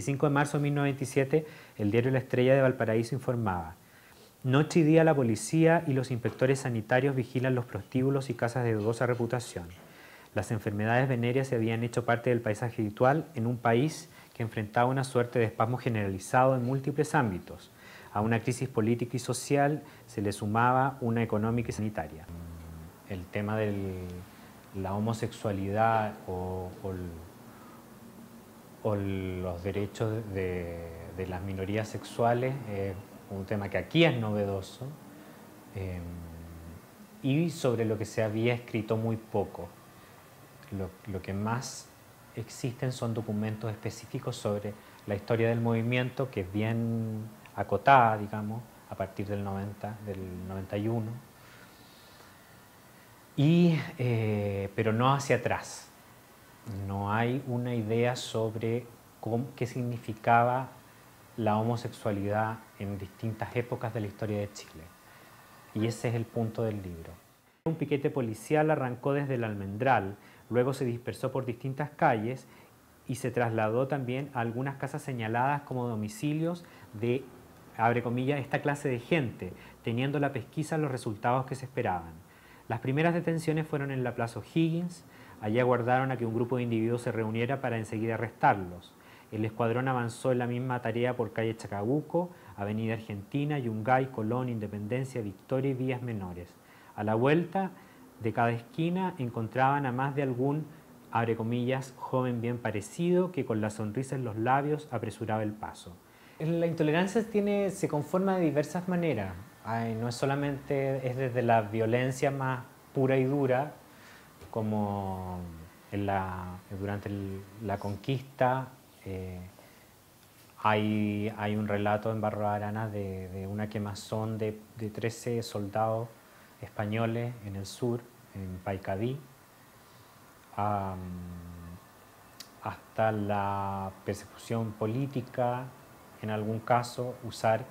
25 de marzo de 1927, el diario La Estrella de Valparaíso informaba: noche y día la policía y los inspectores sanitarios vigilan los prostíbulos y casas de dudosa reputación. Las enfermedades venéreas se habían hecho parte del paisaje habitual en un país que enfrentaba una suerte de espasmo generalizado en múltiples ámbitos. A una crisis política y social se le sumaba una económica y sanitaria. El tema de la homosexualidad o los derechos de las minorías sexuales es un tema que aquí es novedoso y sobre lo que se había escrito muy poco. Lo que más existen son documentos específicos sobre la historia del movimiento, que es bien acotada, digamos, a partir del 91, pero no hacia atrás. No hay una idea sobre qué significaba la homosexualidad en distintas épocas de la historia de Chile. Y ese es el punto del libro. Un piquete policial arrancó desde el Almendral, luego se dispersó por distintas calles y se trasladó también a algunas casas señaladas como domicilios de, abre comillas, esta clase de gente, teniendo la pesquisa los resultados que se esperaban. Las primeras detenciones fueron en la Plaza O'Higgins. Allí aguardaron a que un grupo de individuos se reuniera para enseguida arrestarlos. El escuadrón avanzó en la misma tarea por calle Chacabuco, Avenida Argentina, Yungay, Colón, Independencia, Victoria y vías menores. A la vuelta de cada esquina encontraban a más de algún, abre comillas, joven bien parecido que con la sonrisa en los labios apresuraba el paso. La intolerancia se conforma de diversas maneras. No es solamente desde la violencia más pura y dura, como durante la conquista. Hay un relato en Barro Arana de una quemazón de 13 soldados españoles en el sur, en Paikadí, hasta la persecución política, en algún caso usar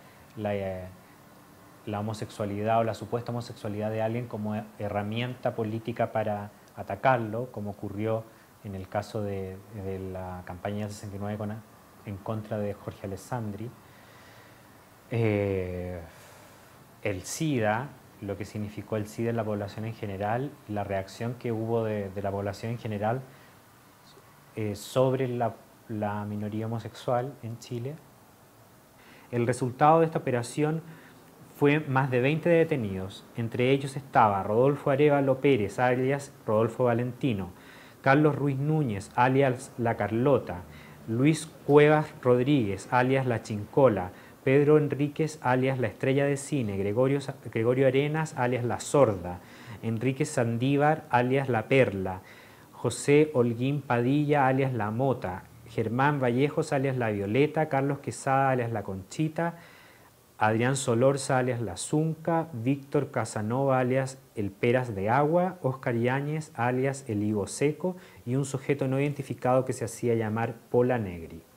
la homosexualidad o la supuesta homosexualidad de alguien como herramienta política para atacarlo, como ocurrió en el caso de la campaña 69 en contra de Jorge Alessandri. El SIDA, lo que significó el SIDA en la población en general, la reacción que hubo de la población en general sobre la minoría homosexual en Chile. El resultado de esta operación fue más de 20 detenidos. Entre ellos estaba Rodolfo Arévalo Pérez, alias Rodolfo Valentino, Carlos Ruiz Núñez, alias La Carlota, Luis Cuevas Rodríguez, alias La Chincola, Pedro Enríquez, alias La Estrella de Cine, Gregorio Arenas, alias La Sorda, Enrique Sandívar, alias La Perla, José Holguín Padilla, alias La Mota, Germán Vallejos, alias La Violeta, Carlos Quesada, alias La Conchita, Adrián Solorza, alias La Zunca, Víctor Casanova, alias El Peras de Agua, Óscar Yáñez, alias El Higo Seco, y un sujeto no identificado que se hacía llamar Pola Negri.